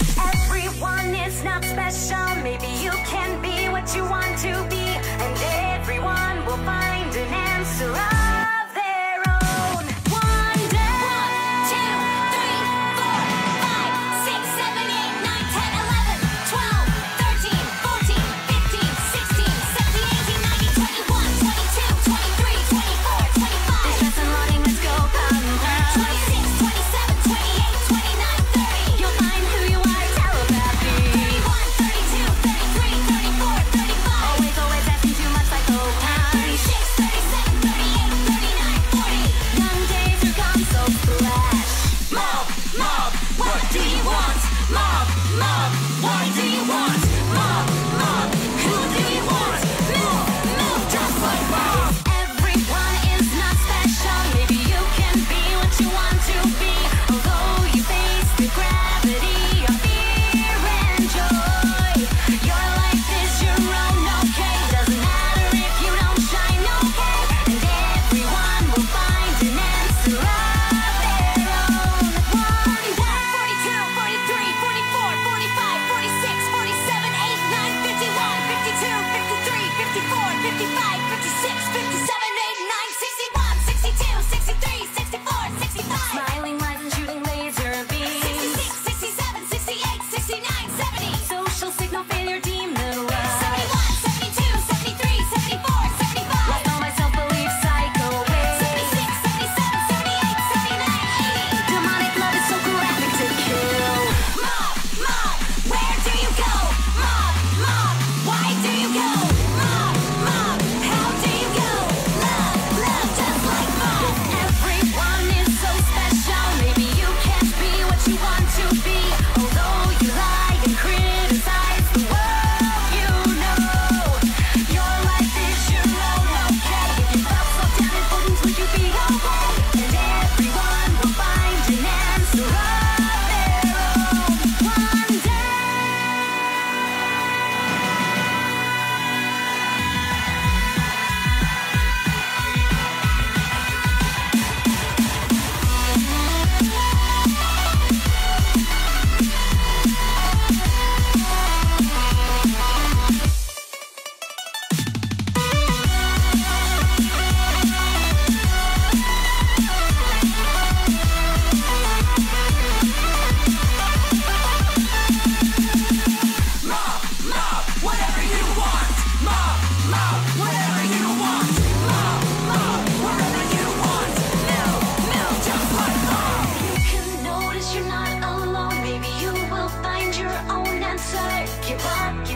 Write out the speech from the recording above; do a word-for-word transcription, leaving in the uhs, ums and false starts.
Everyone is not special. Maybe you can be what you want to be, and everyone will find an answer of their own. One day. One, two, three, four, five, six, seven, eight, nine, ten, eleven, twelve, thirteen, fourteen, fifteen, sixteen, seventeen, eighteen, nineteen, twenty-one, twenty-two, twenty-three, twenty-four, twenty-five. There's stress and loading, let's go conquer. twenty-six, twenty-seven, twenty-eight, twenty-nine, thirty. You'll find who you are, telepathy. thirty-one, thirty-two, thirty-three, thirty-four, thirty-five. Always, always asking too much like oh, thirty-six, thirty-seven, thirty-eight, thirty-nine, forty. Young days are gone, so splash. Mob, mob, what do you want? Mob, mob, why do you want? Mob, mob, who do you want? Move, move, just like mob. Everyone is not special. Maybe you can be what you want to be, although you face the gravity of fear and joy. Your life is your own, okay? Doesn't matter if you don't shine, okay? And everyone will find an answer of their own. forty-one, forty-two, forty-three, forty-four, forty-five, forty-six, forty-seven, eight, nine, fifty-one, fifty-two, fifty-three, fifty-four, fifty-five, fifty-six, fifty-seven, eight, nine, sixty-one, sixty-two, sixty-three, sixty-four, sixty-five. Smiling lines and shooting laser beams. sixty-six, sixty-seven, sixty-eight, sixty-nine, seventy. Social signal failure, demon rush. seventy-one, seventy-two, seventy-three, seventy-four, seventy-five. Lost all my self-belief, psycho waves. seventy-six, seventy-seven, seventy-eight, seventy-nine, eighty. Demonic love is so graphic to kill. Mob, mob, where do you go? Mob, mob, why do you go? Mob, mob, how do you go? Love, love, just like mob. Everyone is so special. Maybe you can't be what you want to be, although you lie and criticize the world you know. Your life is your own, okay? If you felt so down and important, would you be okay? And everyone will find an answer of their own one day. Mob, mob, whatever you want. Mob, mob, whatever you want. Mob, mob, whatever you want. Move, move, just like mob. You can notice you're not alone. Maybe you will find your own answer. Give up, give